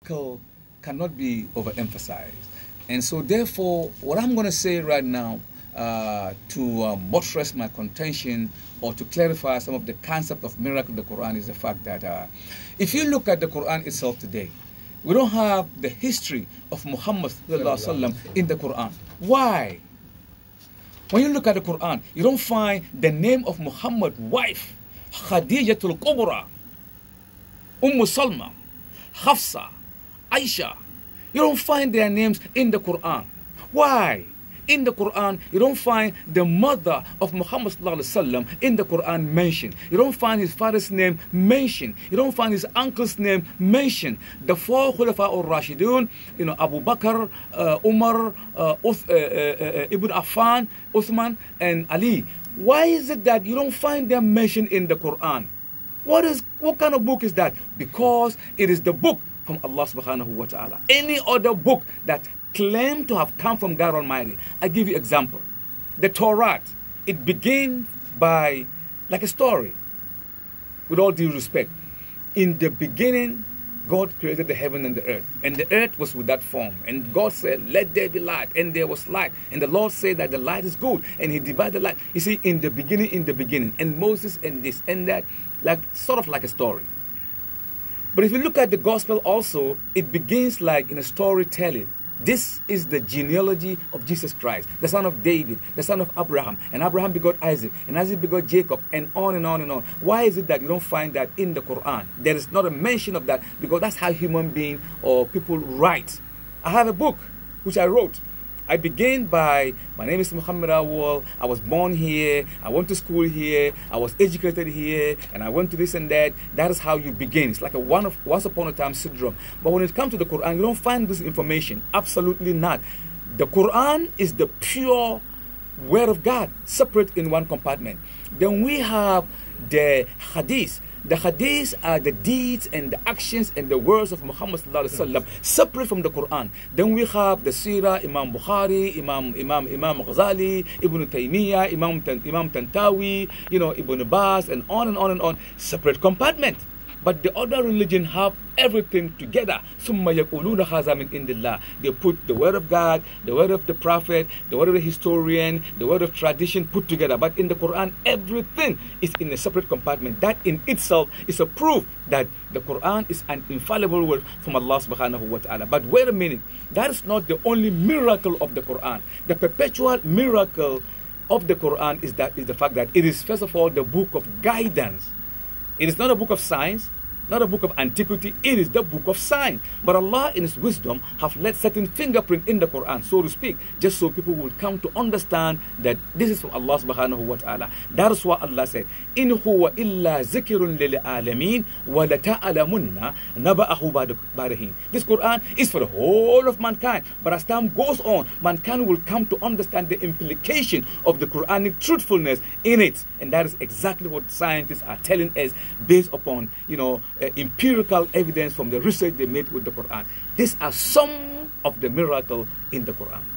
cannot be overemphasized. And so therefore, what I'm going to say right now to buttress my contention or to clarify some of the concept of miracle of the Quran is the fact that if you look at the Quran itself today, we don't have the history of Muhammad in the Quran. Why? When you look at the Quran, you don't find the name of Muhammad's wife, Khadijatul Kubra, Salma, Hafsa, Aisha. You don't find their names in the Quran. Why? In the Quran, you don't find the mother of Muhammad in the Quran mentioned. You don't find his father's name mentioned. You don't find his uncle's name mentioned. The four Khulafa al-Rashidun, Abu Bakr, Umar, Ibn Affan, Uthman, and Ali. Why is it that you don't find them mentioned in the Quran? What kind of book is that? Because it is the book from Allah subhanahu wa ta'ala. Any other book that claim to have come from God Almighty. I give you example. The Torah, it begins by like a story. With all due respect, in the beginning, God created the heaven and the earth, and the earth was with that form. And God said, "Let there be light," and there was light. And the Lord said that the light is good, and He divided the light. You see, in the beginning, and Moses and this and that, like sort of like a story. But if you look at the gospel also, it begins like in a storytelling. This is the genealogy of Jesus Christ, the son of David, the son of Abraham. And Abraham begot Isaac, and Isaac begot Jacob, and on and on and on. Why is it that you don't find that in the Quran? There is not a mention of that, because that's how human beings or people write. I have a book which I wrote. I began by, my name is Muhammad Awal, I was born here, I went to school here, I was educated here, and I went to this and that. That is how you begin. It's like a once upon a time syndrome. But when it comes to the Quran, you don't find this information. Absolutely not. The Quran is the pure word of God, separate in one compartment. Then we have the Hadith. The hadiths are the deeds and the actions and the words of Muhammad separate from the Quran. Then we have the Sirah, Imam Bukhari, Imam Ghazali, Ibn Taymiyyah, Imam Tantawi, Ibn Abbas, and on and on and on. Separate compartment. But the other religion have everything together. They put the word of God, the word of the prophet, the word of the historian, the word of tradition put together. But in the Quran, everything is in a separate compartment. That in itself is a proof that the Quran is an infallible word from Allah subhanahu wa ta'ala. But wait a minute, that is not the only miracle of the Quran. The perpetual miracle of the Quran is the fact that it is first of all the book of guidance. It is not a book of science, not a book of antiquity. It is the book of science. But Allah in His wisdom have let certain fingerprint in the Quran, so to speak, just so people will come to understand that this is from Allah subhanahu wa ta'ala. That is why Allah said, "In huwa illa zikrun lil alamin wa lata'lamunna naba'ahu ba'dahin." This Quran is for the whole of mankind. But as time goes on, mankind will come to understand the implication of the Quranic truthfulness in it. And that is exactly what scientists are telling us based upon, empirical evidence from the research they made with the Quran. These are some of the miracles in the Quran.